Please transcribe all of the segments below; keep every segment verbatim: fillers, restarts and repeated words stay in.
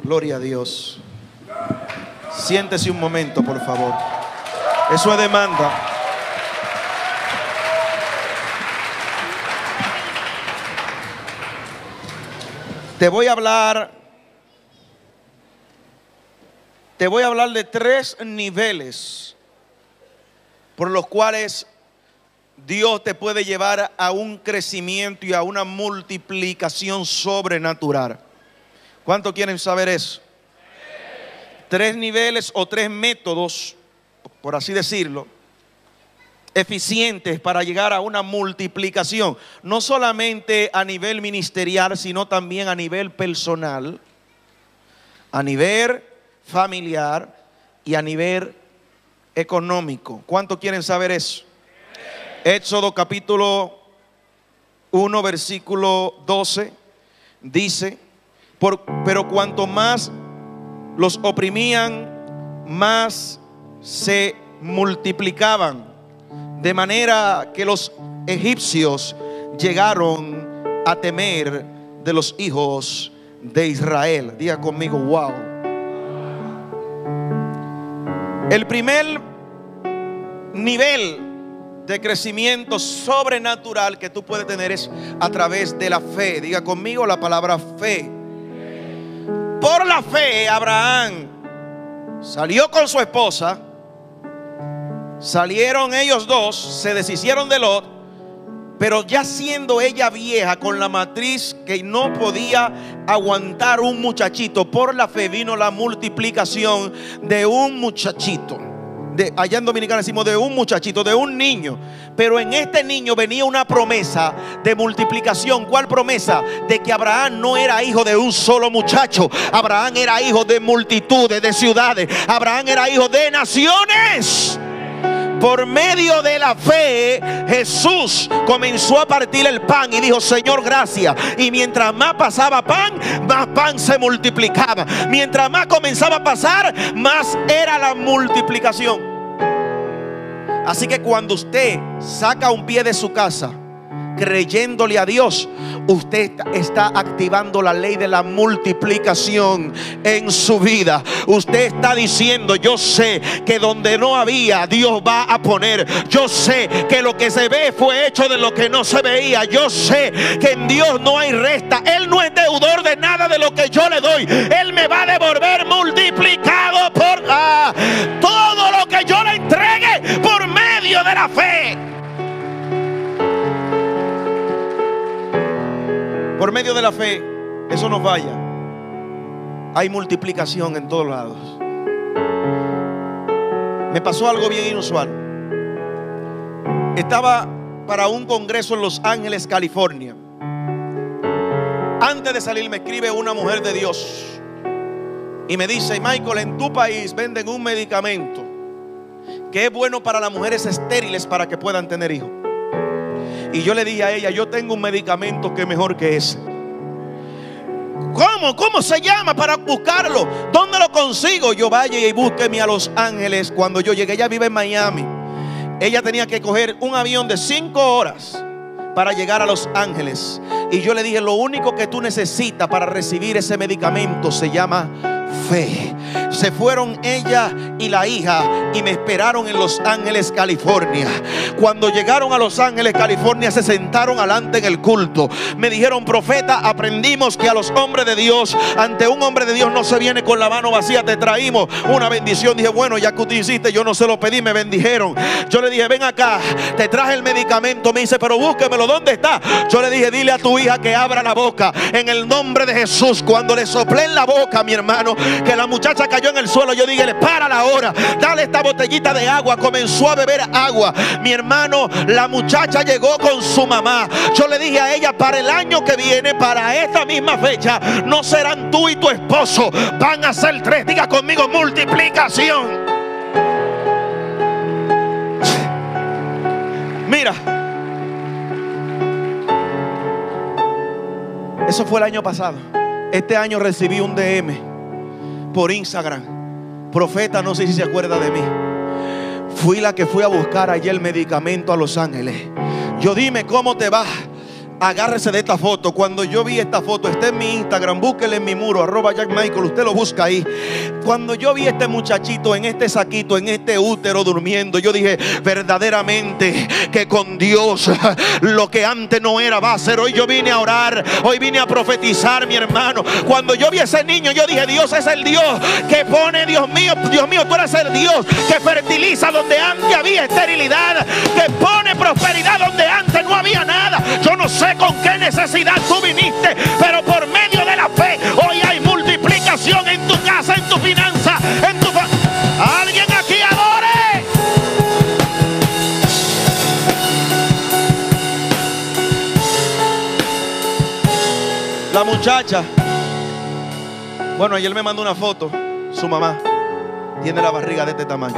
Gloria a Dios. Siéntese un momento, por favor. Eso es demanda. Te voy a hablar, te voy a hablar de tres niveles por los cuales Dios te puede llevar a un crecimiento y a una multiplicación sobrenatural. ¿Cuántos quieren saber eso? Tres niveles o tres métodos, por así decirlo, eficientes para llegar a una multiplicación, no solamente a nivel ministerial, sino también a nivel personal, a nivel familiar y a nivel económico. ¿Cuántos quieren saber eso? Éxodo capítulo uno versículo doce dice: Por, pero cuanto más los oprimían, más se multiplicaban, de manera que los egipcios llegaron a temer de los hijos de Israel. Diga conmigo, wow. El primer nivel de crecimiento sobrenatural que tú puedes tener es a través de la fe. Diga conmigo la palabra fe. Por la fe, Abraham salió con su esposa. Salieron ellos dos, se deshicieron de Lot, pero ya siendo ella vieja, con la matriz que no podía aguantar un muchachito, por la fe vino la multiplicación de un muchachito. De, allá en Dominicana decimos de un muchachito, de un niño. Pero en este niño venía una promesa de multiplicación. ¿Cuál promesa? De que Abraham no era hijo de un solo muchacho. Abraham era hijo de multitudes, de ciudades. Abraham era hijo de naciones. Por medio de la fe, Jesús comenzó a partir el pan y dijo: Señor, gracias. Y mientras más pasaba pan, más pan se multiplicaba. Mientras más comenzaba a pasar, más era la multiplicación. Así que cuando usted saca un pie de su casa creyéndole a Dios, usted está activando la ley de la multiplicación en su vida. Usted está diciendo: yo sé que donde no había, Dios va a poner. Yo sé que lo que se ve fue hecho de lo que no se veía. Yo sé que en Dios no hay resta. Él no es deudor de nada de lo que yo le doy. Él me va a devolver multiplicado por ah, todo lo que yo le entregue por medio de la fe. Por medio de la fe, eso no falla. Hay multiplicación en todos lados. Me pasó algo bien inusual. Estaba para un congreso en Los Ángeles, California. Antes de salir me escribe una mujer de Dios y me dice: Michael, en tu país venden un medicamento que es bueno para las mujeres estériles para que puedan tener hijos. Y yo le dije a ella: yo tengo un medicamento que es mejor que ese. ¿Cómo? ¿Cómo se llama? Para buscarlo. ¿Dónde lo consigo? Yo vaya y búsqueme a Los Ángeles. Cuando yo llegué, ella vive en Miami. Ella tenía que coger un avión de cinco horas para llegar a Los Ángeles. Y yo le dije: lo único que tú necesitas para recibir ese medicamento se llama fe. Se fueron ella y la hija y me esperaron en Los Ángeles, California. Cuando llegaron a Los Ángeles, California, se sentaron alante en el culto. Me dijeron: profeta, aprendimos que a los hombres de Dios, ante un hombre de Dios no se viene con la mano vacía. Te traímos una bendición. Dije: bueno, ya que usted hiciste, yo no se lo pedí, me bendijeron. Yo le dije: ven acá, te traje el medicamento. Me dice: pero búsquemelo, ¿dónde está? Yo le dije: dile a tu hija que abra la boca en el nombre de Jesús. Cuando le soplé en la boca, mi hermano, que la muchacha cayó en el suelo, yo dije: para la hora, dale esta botellita de agua. Comenzó a beber agua. Mi hermano, la muchacha llegó con su mamá. Yo le dije a ella: para el año que viene, para esta misma fecha, no serán tú y tu esposo, van a ser tres. Diga conmigo: multiplicación. Mira, eso fue el año pasado. Este año recibí un D M por Instagram: profeta, no sé si se acuerda de mí. Fui la que fui a buscar ayer el medicamento a Los Ángeles. Yo: dime cómo te va. agárrese de esta foto. Cuando yo vi esta foto, está en mi Instagram, búsquele en mi muro, arroba Jack Michael, usted lo busca ahí. Cuando yo vi a este muchachito en este saquito, en este útero durmiendo, yo dije, verdaderamente que con Dios lo que antes no era va a ser. Hoy yo vine a orar, hoy vine a profetizar, mi hermano. Cuando yo vi a ese niño, yo dije, Dios es el Dios que pone, Dios mío, Dios mío, tú eres el Dios que fertiliza donde antes había esterilidad, que pone prosperidad donde antes no había nada. Yo no sé con qué necesidad tú viniste, pero por medio de la fe hoy hay multiplicación en tu casa, en tu finanza, en tu fa- alguien aquí adore. La muchacha, bueno, ayer me mandó una foto. Su mamá tiene la barriga de este tamaño.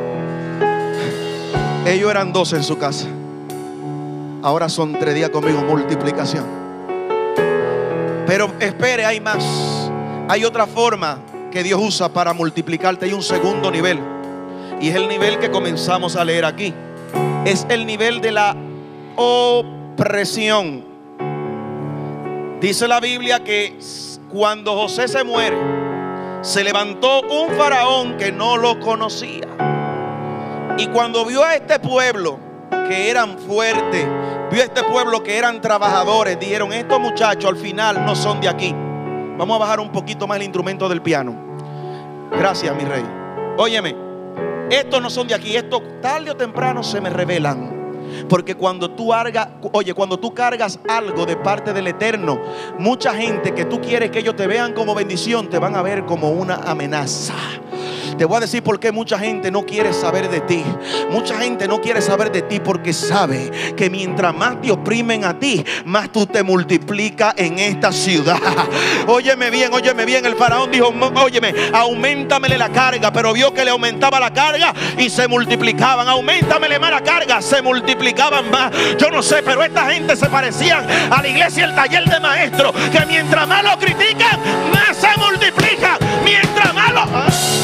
Ellos eran dos en su casa, ahora son tres días conmigo, multiplicación. Pero espere, hay más. Hay otra forma que Dios usa para multiplicarte. Hay un segundo nivel, y es el nivel que comenzamos a leer aquí. Es el nivel de la opresión. Dice la Biblia que cuando José se muere, se levantó un faraón que no lo conocía. Y cuando vio a este pueblo que eran fuertes, vio a este pueblo que eran trabajadores, dijeron, estos muchachos al final no son de aquí. Vamos a bajar un poquito más el instrumento del piano. Gracias, mi rey. Óyeme, estos no son de aquí. Estos tarde o temprano se me revelan. Porque cuando tú cargas, oye, cuando tú cargas algo de parte del Eterno, mucha gente que tú quieres que ellos te vean como bendición, te van a ver como una amenaza. Te voy a decir por qué mucha gente no quiere saber de ti. Mucha gente no quiere saber de ti porque sabe que mientras más te oprimen a ti, más tú te multiplicas en esta ciudad. Óyeme bien, óyeme bien. El faraón dijo, óyeme, aumentamele la carga. Pero vio que le aumentaba la carga y se multiplicaban. Aumentamele más la carga, se multiplicaban más. Yo no sé, pero esta gente se parecían a la iglesia, el taller de maestros, que mientras más lo critican, más se multiplican. Mientras más lo...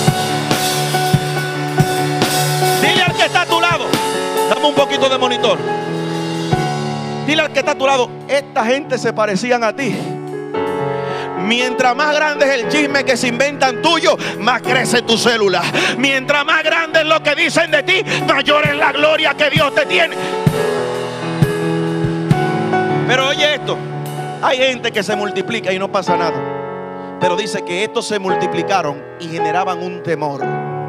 Dile al que está a tu lado, dame un poquito de monitor. Dile al que está a tu lado, esta gente se parecían a ti. Mientras más grande es el chisme que se inventan tuyo, más crece tu célula. Mientras más grande es lo que dicen de ti, mayor es la gloria que Dios te tiene. Pero oye esto, hay gente que se multiplica y no pasa nada. Pero dice que estos se multiplicaron y generaban un temor.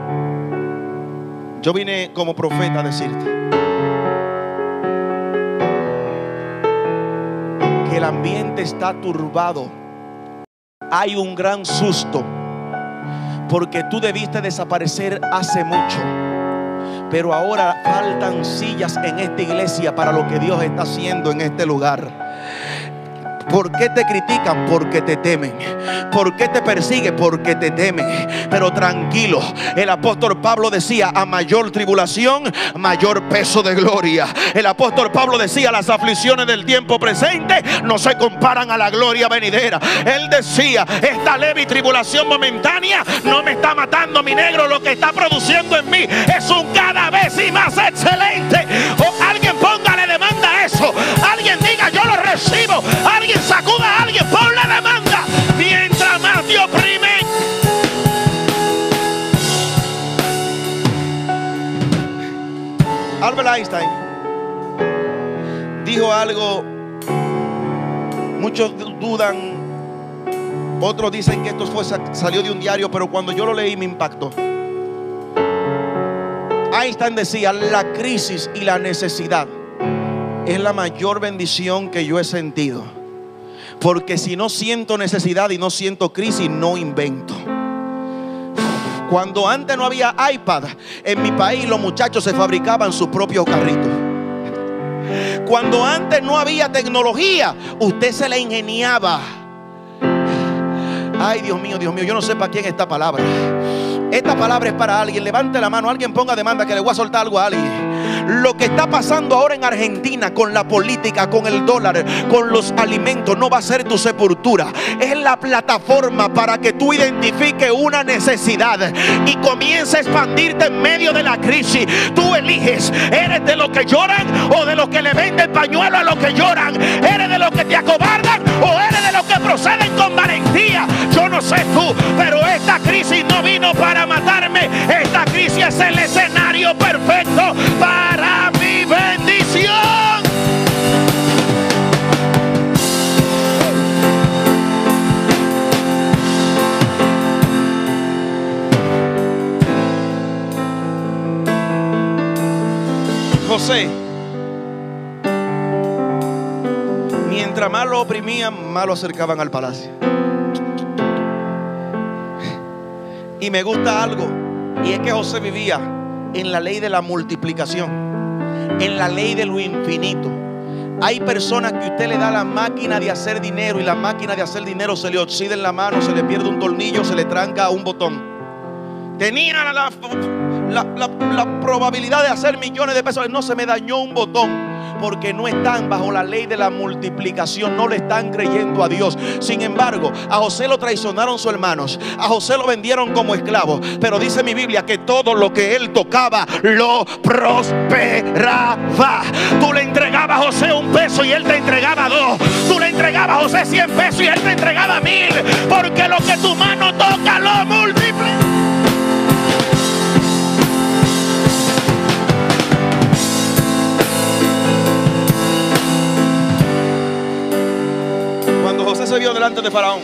Yo vine como profeta a decirte que el ambiente está turbado. Hay un gran susto porque tú debiste desaparecer hace mucho, pero ahora faltan sillas en esta iglesia para lo que Dios está haciendo en este lugar. ¿Por qué te critican? Porque te temen. ¿Por qué te persiguen? Porque te temen. Pero tranquilo, el apóstol Pablo decía, a mayor tribulación, mayor peso de gloria. El apóstol Pablo decía, las aflicciones del tiempo presente no se comparan a la gloria venidera. Él decía, esta leve tribulación momentánea no me está matando, mi negro. Lo que está produciendo en mí es un cada vez y más excelente. O alguien póngale demanda a eso. Alguien diga, yo lo recibo. Alguien sacuda a alguien, ponle demanda. Mientras más te oprimen, Albert Einstein dijo algo. Muchos dudan, otros dicen que esto fue, salió de un diario, pero cuando yo lo leí me impactó. Einstein decía, la crisis y la necesidad es la mayor bendición que yo he sentido. Porque si no siento necesidad y no siento crisis, no invento. Cuando antes no había iPad, en mi país los muchachos se fabricaban sus propios carritos. Cuando antes no había tecnología, usted se la ingeniaba. Ay, Dios mío, Dios mío, yo no sé para quién esta palabra. Esta palabra es para alguien. Levante la mano, alguien ponga demanda que le voy a soltar algo a alguien. Lo que está pasando ahora en Argentina con la política, con el dólar, con los alimentos, no va a ser tu sepultura. Es la plataforma para que tú identifiques una necesidad y comiences a expandirte en medio de la crisis. Tú eliges, ¿eres de los que lloran o de los que le venden pañuelo a los que lloran? ¿Eres de los que te acobardan o eres de los que proceden con valentía? Yo no sé tú, pero esta crisis no vino para matarme. Esta crisis es el escenario perfecto para mi bendición. José, mientras más lo oprimían, más lo acercaban al palacio. Y me gusta algo, y es que José vivía en la ley de la multiplicación, en la ley de lo infinito. Hay personas que usted le da la máquina de hacer dinero y la máquina de hacer dinero se le oxida en la mano, se le pierde un tornillo, se le tranca un botón. Tenía la, la, la, la, la probabilidad de hacer millones de pesos, no se me dañó un botón. Porque no están bajo la ley de la multiplicación, no le están creyendo a Dios. Sin embargo, a José lo traicionaron sus hermanos, a José lo vendieron como esclavo, pero dice mi Biblia que todo lo que él tocaba lo prosperaba. Tú le entregabas a José un peso y él te entregaba dos. Tú le entregabas a José cien pesos y él te entregaba mil, porque lo que tu mano toca lo multiplica. Cuando José se vio delante de Faraón,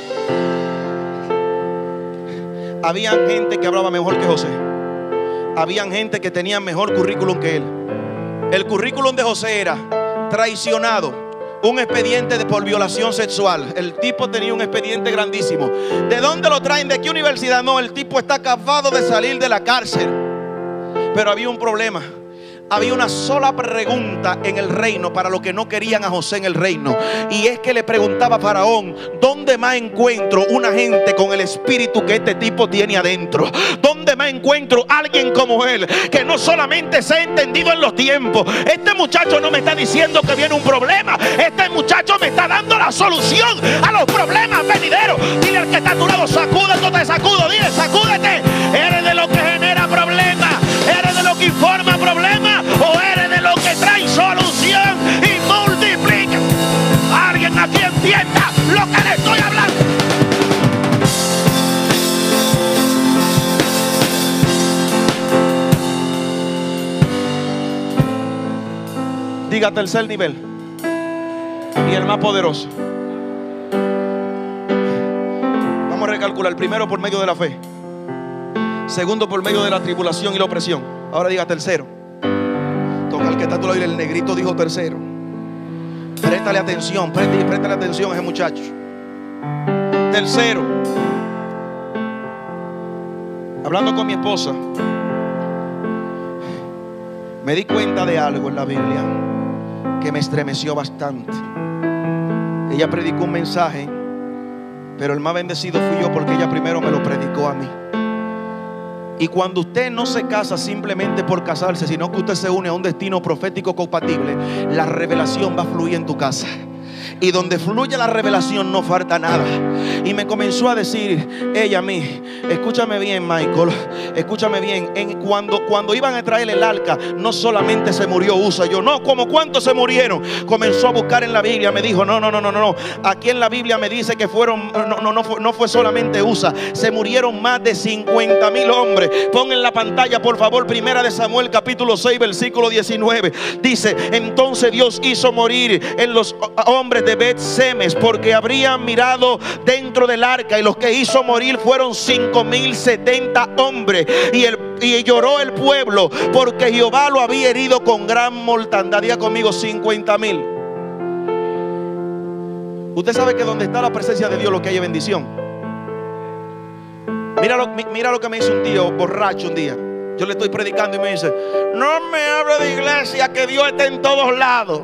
habían gente que hablaba mejor que José. Habían gente que tenía mejor currículum que él. El currículum de José era traicionado, un expediente de por violación sexual. El tipo tenía un expediente grandísimo. ¿De dónde lo traen? ¿De qué universidad? No, el tipo está acabado de salir de la cárcel. Pero había un problema. Había una sola pregunta en el reino para los que no querían a José en el reino, y es que le preguntaba a Faraón: ¿dónde más encuentro una gente con el espíritu que este tipo tiene adentro? ¿Dónde más encuentro alguien como él, que no solamente se ha entendido en los tiempos? Este muchacho no me está diciendo que viene un problema, este muchacho me está dando la solución a los problemas venideros. Dile al que está a tu lado: sacúdete o te sacudo. Dile: sacúdete. ¿Eres de lo que genera problemas? ¿Eres de lo que informa problemas? ¿O eres de lo que trae solución y multiplica? Alguien aquí entienda lo que le estoy hablando. Diga: tercer nivel y el más poderoso. Vamos a recalcular: primero por medio de la fe, segundo por medio de la tribulación y la opresión. Ahora diga: tercero. Toca al que está a tu lado y el negrito dijo tercero. Préstale atención, préstale, préstale atención a ese muchacho. Tercero, hablando con mi esposa, me di cuenta de algo en la Biblia que me estremeció bastante. Ella predicó un mensaje, pero el más bendecido fui yo, porque ella primero me lo predicó a mí. Y cuando usted no se casa simplemente por casarse, sino que usted se une a un destino profético compatible, la revelación va a fluir en tu casa. Y donde fluye la revelación no falta nada. Y me comenzó a decir ella a mí: escúchame bien, Michael, escúchame bien. En, cuando, cuando iban a traer el arca, no solamente se murió Usa. Yo: no, ¿cómo cuántos se murieron? Comenzó a buscar en la Biblia. Me dijo: no, no, no, no, no. Aquí en la Biblia me dice que fueron, no, no, no, fue, no fue solamente Usa. Se murieron más de cincuenta mil hombres. Pon en la pantalla, por favor, Primera de Samuel, capítulo seis, versículo diecinueve. Dice: entonces Dios hizo morir en los hombres de Bet-Semes, porque habrían mirado dentro del arca, y los que hizo morir fueron cinco mil setenta hombres. Y, el, y lloró el pueblo, porque Jehová lo había herido con gran mortandad. Diga conmigo: cincuenta mil. Usted sabe que donde está la presencia de Dios, lo que hay es bendición. Mira lo, mira lo que me dice un tío borracho un día. Yo le estoy predicando y me dice: no me hable de iglesia, que Dios está en todos lados.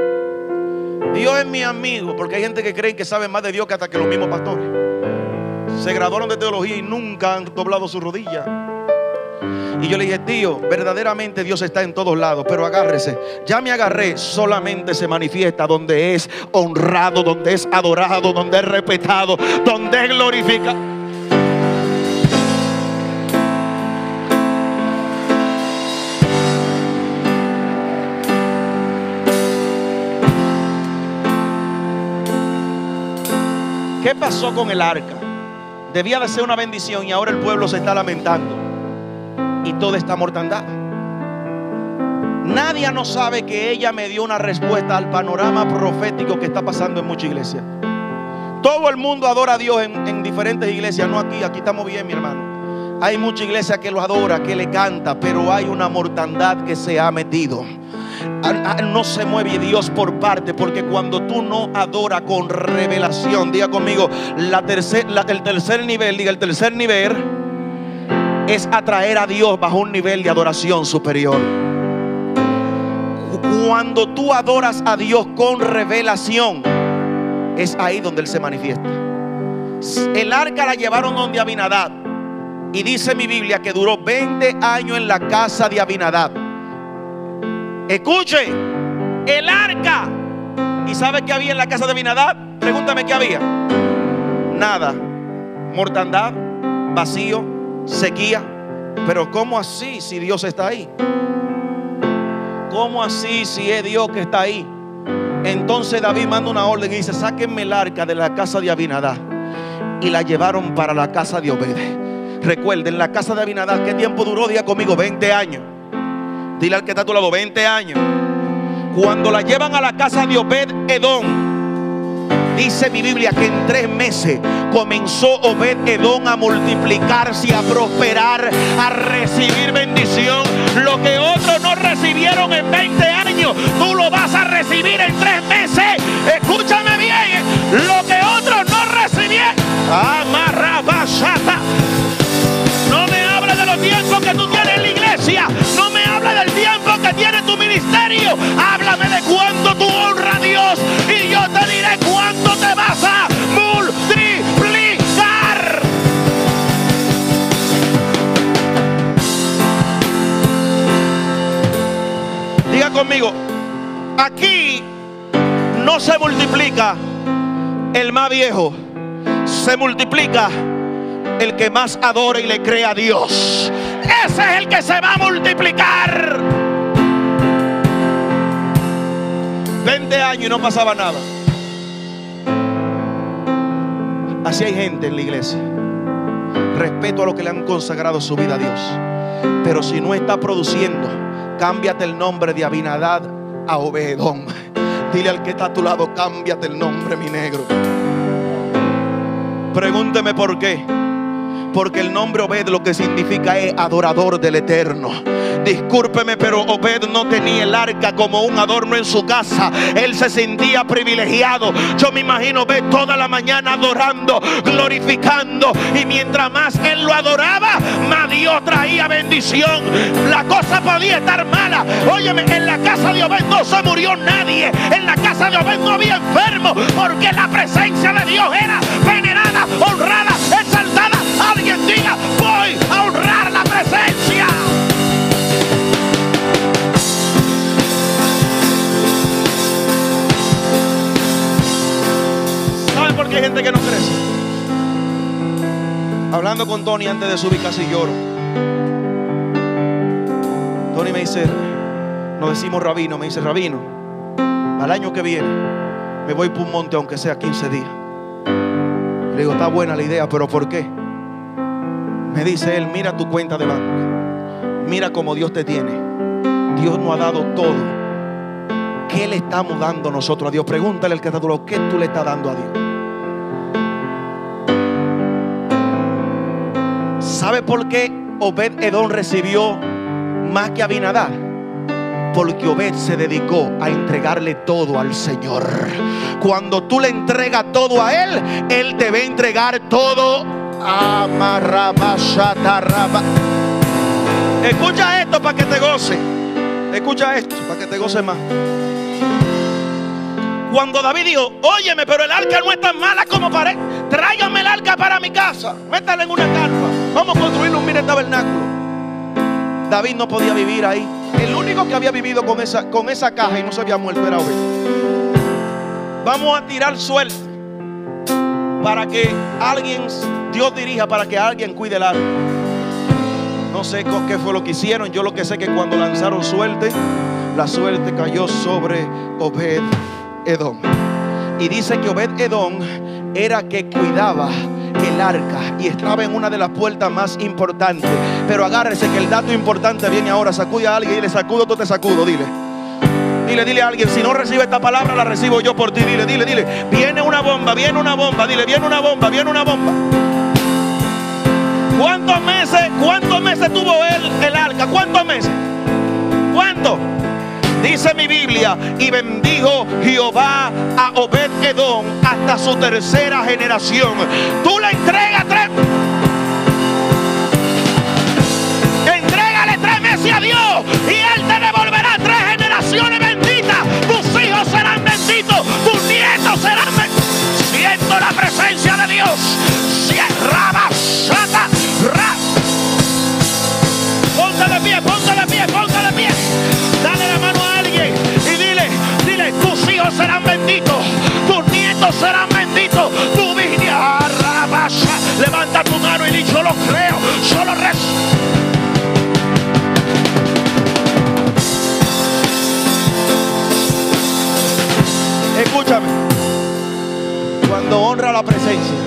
Dios es mi amigo, porque hay gente que cree que sabe más de Dios que hasta que los mismos pastores. se graduaron de teología y nunca han doblado su rodilla. Y yo le dije, tío, verdaderamente Dios está en todos lados, pero agárrese. Ya me agarré, solamente se manifiesta donde es honrado, donde es adorado, donde es respetado, donde es glorificado. ¿Qué pasó con el arca? Debía de ser una bendición y ahora el pueblo se está lamentando. Y toda esta mortandad. Nadie no sabe que ella me dio una respuesta al panorama profético que está pasando en muchas iglesias. Todo el mundo adora a Dios en, en diferentes iglesias. No aquí, aquí estamos bien, mi hermano. Hay mucha iglesia que lo adora, que le canta, pero hay una mortandad que se ha metido. No se mueve Dios por parte, porque cuando tú no adoras con revelación, diga conmigo, la tercer, la, el tercer nivel, diga el tercer nivel, es atraer a Dios bajo un nivel de adoración superior. Cuando tú adoras a Dios con revelación, es ahí donde Él se manifiesta. El arca la llevaron donde Abinadab, y dice mi Biblia que duró veinte años en la casa de Abinadab. Escuche, el arca. ¿Y sabe qué había en la casa de Abinadab? Pregúntame qué había. Nada. Mortandad, vacío, sequía. Pero ¿cómo así si Dios está ahí? ¿Cómo así si es Dios que está ahí? Entonces David manda una orden y dice: sáquenme el arca de la casa de Abinadab. Y la llevaron para la casa de Obed. Recuerden, la casa de Abinadab, ¿qué tiempo duró? Diga conmigo, veinte años. Dile al que está a tu lado, veinte años. Cuando la llevan a la casa de Obed Edom, dice mi Biblia que en tres meses comenzó Obed Edom a multiplicarse, a prosperar, a recibir bendición. Lo que otros no recibieron en veinte años, tú lo vas a recibir en tres meses. Escúchame bien, lo que otros no recibieron. Amarrabashata. No me hable de los tiempos que tú tienes en la iglesia. No me hable del tiempo que tiene tu ministerio. Háblame de cuánto tú honras a Dios, y yo te diré cuánto te vas a multiplicar. Diga conmigo, aquí no se multiplica el más viejo, se multiplica el que más adora y le cree a Dios. Ese es el que se va a multiplicar. veinte años y no pasaba nada. Así hay gente en la iglesia. Respeto a los que le han consagrado su vida a Dios, pero si no está produciendo, cámbiate el nombre de Abinadab a Obed Edom. Dile al que está a tu lado, cámbiate el nombre, mi negro. Pregúnteme por qué. Porque el nombre Obed lo que significa es adorador del Eterno. Discúlpeme, pero Obed no tenía el arca como un adorno en su casa. Él se sentía privilegiado. Yo me imagino Obed toda la mañana adorando, glorificando, y mientras más él lo adoraba, más Dios traía bendición. La cosa podía estar mala. Óyeme, en la casa de Obed no se murió nadie. En la casa de Obed no había enfermo, porque la presencia de Dios era venerada, honrada, exaltada. Alguien diga: voy a honrar la presencia. ¿Saben por qué hay gente que no crece? Hablando con Tony antes de subir, casi lloro. Tony me dice, nos decimos rabino, me dice: rabino, al año que viene me voy por un monte aunque sea quince días. Le digo: está buena la idea, pero ¿por qué? Me dice él: mira tu cuenta de banco, mira cómo Dios te tiene. Dios nos ha dado todo. ¿Qué le estamos dando nosotros a Dios? Pregúntale al que está a tu lado: ¿qué tú le estás dando a Dios? ¿Sabe por qué Obed Edom recibió más que Abinadab? Porque Obed se dedicó a entregarle todo al Señor. Cuando tú le entregas todo a Él, Él te va a entregar todo. Escucha esto para que te goce. Escucha esto para que te goce más. Cuando David dijo: óyeme, pero el arca no es tan mala como parece. tráigame el arca para mi casa, métala en una carpa, vamos a construir un mini tabernáculo. David no podía vivir ahí. El único que había vivido con esa, con esa caja y no se había muerto era Obed. Vamos a tirar suerte para que alguien, Dios dirija, para que alguien cuide el arca. No sé qué fue lo que hicieron. Yo lo que sé es que cuando lanzaron suerte, la suerte cayó sobre Obed Edom. Y dice que Obed Edom era que cuidaba el arca y estaba en una de las puertas más importantes. Pero agárrese que el dato importante viene ahora. Sacude a alguien y dile: sacudo, tú te sacudo. Dile, dile, dile a alguien: si no recibe esta palabra, la recibo yo por ti. Dile, dile, dile: viene una bomba, viene una bomba. Dile: viene una bomba, viene una bomba. ¿Cuántos meses, cuántos meses tuvo él el arca? ¿Cuántos meses? ¿Cuántos? Dice mi Biblia: y bendijo Jehová a Obed Edom hasta su tercera generación. Tú le entregas tres, entrégale tres meses a Dios y Él te devolverá tres generaciones benditas. Tus hijos serán benditos, tus nietos serán benditos. Siento la presencia de Dios. Cierra, sata, ra. Ponte de pie, ponte de pie, ponte de pie. Dale la mano a alguien y dile, dile: tus hijos serán benditos, tus nietos serán benditos, tu viña. Levanta tu mano y di: yo lo creo, yo lo recibo. Escúchame, cuando honra la presencia,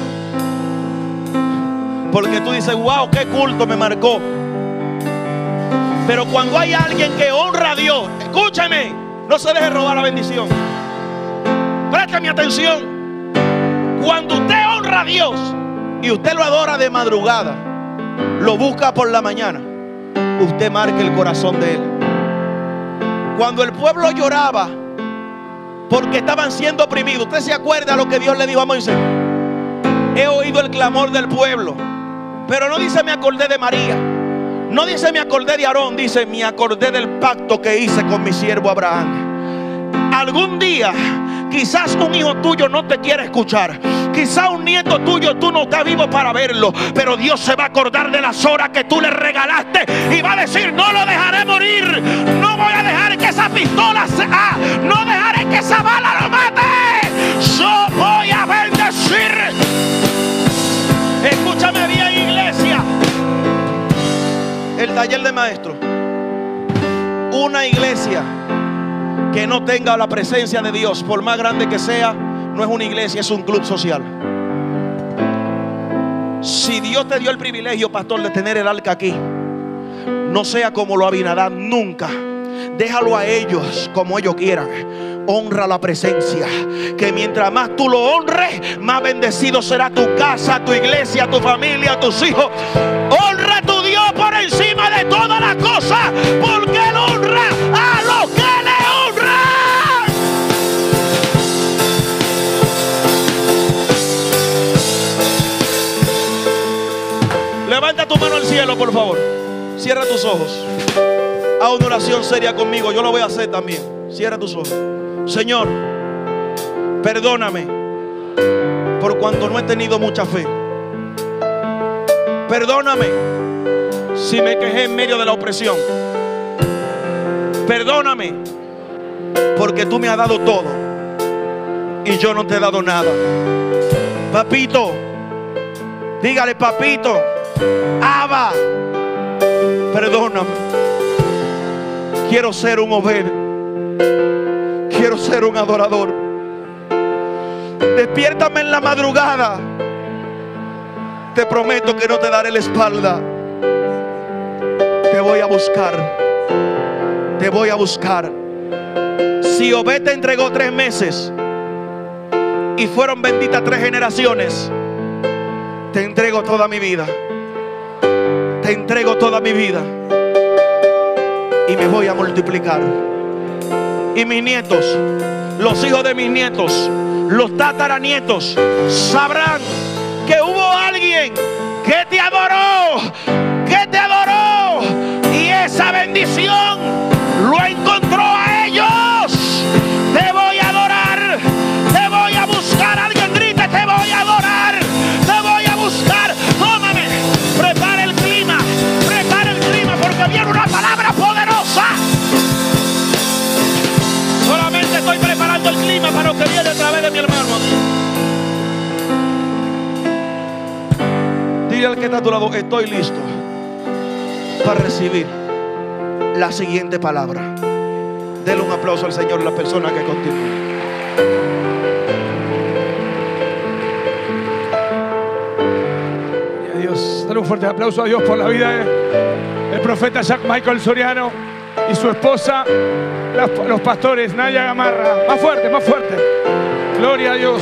porque tú dices: wow, qué culto me marcó. Pero cuando hay alguien que honra a Dios, escúchame, no se deje robar la bendición. Préstame atención. Cuando usted honra a Dios y usted lo adora de madrugada, lo busca por la mañana, usted marca el corazón de Él. Cuando el pueblo lloraba porque estaban siendo oprimidos, ¿usted se acuerda lo que Dios le dijo a Moisés? He oído el clamor del pueblo. Pero no dice: me acordé de María. No dice: me acordé de Aarón. Dice: me acordé del pacto que hice con mi siervo Abraham. Algún día quizás un hijo tuyo no te quiere escuchar. Quizás un nieto tuyo, tú no estás vivo para verlo. Pero Dios se va a acordar de las horas que tú le regalaste y va a decir: no lo dejaré morir. No voy a dejar que esa pistola se... Ah, no dejaré que esa bala lo mate. Yo voy a bendecir. Escúchame bien, iglesia. El taller de maestros. Una iglesia que no tenga la presencia de Dios, por más grande que sea, no es una iglesia, es un club social. Si Dios te dio el privilegio, pastor, de tener el arca aquí, no sea como lo Abinadab, nunca. Déjalo a ellos como ellos quieran. Honra la presencia, que mientras más tú lo honres, más bendecido será tu casa, tu iglesia, tu familia, tus hijos. Honra a tu Dios por encima de todas las cosas, porque Él honra a los que le honran. Levanta tu mano al cielo, por favor. Cierra tus ojos. Haz una oración seria conmigo. Yo lo voy a hacer también. Cierra tus ojos. Señor, perdóname por cuanto no he tenido mucha fe. Perdóname si me quejé en medio de la opresión. Perdóname porque tú me has dado todo y yo no te he dado nada. Papito, dígale: papito, Abba, perdóname. Quiero ser un Obed. Quiero ser un adorador. Despiértame en la madrugada. Te prometo que no te daré la espalda. Te voy a buscar. Te voy a buscar. Si Obed te entregó tres meses y fueron benditas tres generaciones, te entrego toda mi vida. Te entrego toda mi vida. Y me voy a multiplicar. Y mis nietos, los hijos de mis nietos, los tataranietos, sabrán que hubo alguien que te adoró, que te adoró, y esa bendición lo encontró a ellos. Te voy a adorar, te voy a buscar. Alguien grite: te voy a adorar, Dile al que está a tu lado: estoy listo para recibir la siguiente palabra. Dele un aplauso al Señor, la persona que continúa. Dios, dale un fuerte aplauso a Dios por la vida del profeta Jack Michael Soriano y su esposa, los pastores Naya Gamarra. Más fuerte, más fuerte. Gloria a Dios.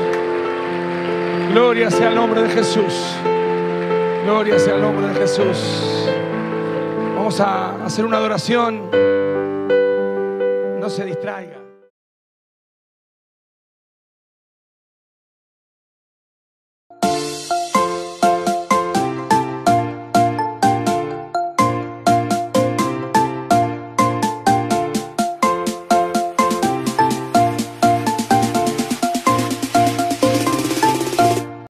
Gloria sea el nombre de Jesús. Gloria sea el nombre de Jesús. Vamos a hacer una adoración. No se distraiga.